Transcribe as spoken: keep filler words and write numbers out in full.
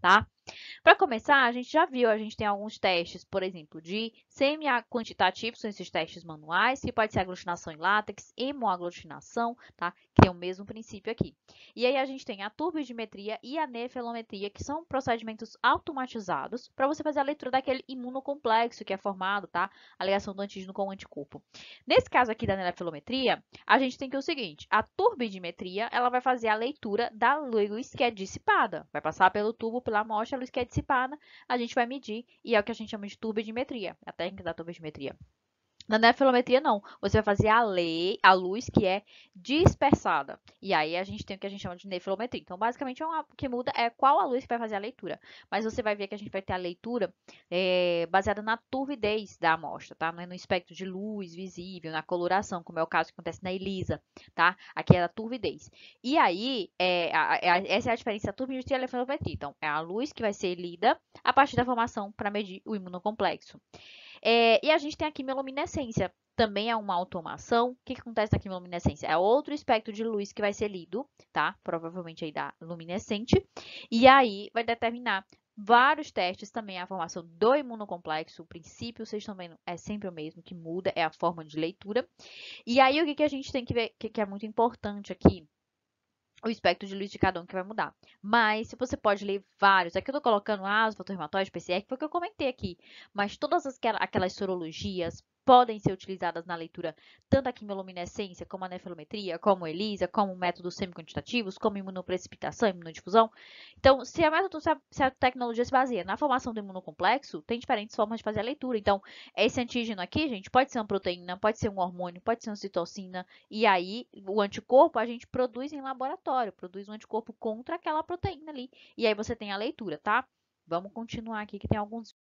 tá? Para começar, a gente já viu, a gente tem alguns testes, por exemplo, de semi-quantitativos, são esses testes manuais, que pode ser aglutinação em látex, hemoaglutinação, tá? Que tem o mesmo princípio aqui. E aí a gente tem a turbidimetria e a nefelometria, que são procedimentos automatizados para você fazer a leitura daquele imunocomplexo que é formado, tá? A ligação do antígeno com o anticorpo. Nesse caso aqui da nefelometria, a gente tem que o seguinte, a turbidimetria, ela vai fazer a leitura da luz que é dissipada, vai passar pelo tubo, pela amostra, a luz que é dissipada, a gente vai medir, e é o que a gente chama de turbidimetria, a técnica da turbidimetria. Na nefelometria, não. Você vai fazer a, lei, a luz que é dispersada. E aí a gente tem o que a gente chama de nefelometria. Então, basicamente, é uma, o que muda é qual a luz que vai fazer a leitura. Mas você vai ver que a gente vai ter a leitura é, baseada na turbidez da amostra, tá? Não é no espectro de luz visível, na coloração, como é o caso que acontece na ELISA, tá? Aqui é a turbidez. E aí, é, a, a, essa é a diferença da turbidimetria e da nefelometria. Então, é a luz que vai ser lida a partir da formação para medir o imunocomplexo. É, e a gente tem a quimiluminescência, também é uma automação. O que, que acontece na quimiluminescência? É outro espectro de luz que vai ser lido, tá? Provavelmente aí da luminescente. E aí vai determinar vários testes também a formação do imunocomplexo. O princípio, vocês estão vendo, é sempre o mesmo, que muda é a forma de leitura. E aí o que, que a gente tem que ver, que, que é muito importante aqui, o espectro de luz de cada um que vai mudar. Mas, se você pode ler vários, aqui eu tô colocando asma, fotorreumatóide, P C R, que foi o que eu comentei aqui, mas todas as, aquelas sorologias podem ser utilizadas na leitura, tanto a quimiluminescência, como a nefelometria, como a ELISA, como métodos semi-quantitativos, como imunoprecipitação, imunodifusão. Então, se a, método, se, a, se a tecnologia se baseia na formação do imunocomplexo, tem diferentes formas de fazer a leitura. Então, esse antígeno aqui, gente, pode ser uma proteína, pode ser um hormônio, pode ser uma citocina, e aí o anticorpo a gente produz em laboratório, produz um anticorpo contra aquela proteína ali. E aí você tem a leitura, tá? Vamos continuar aqui que tem alguns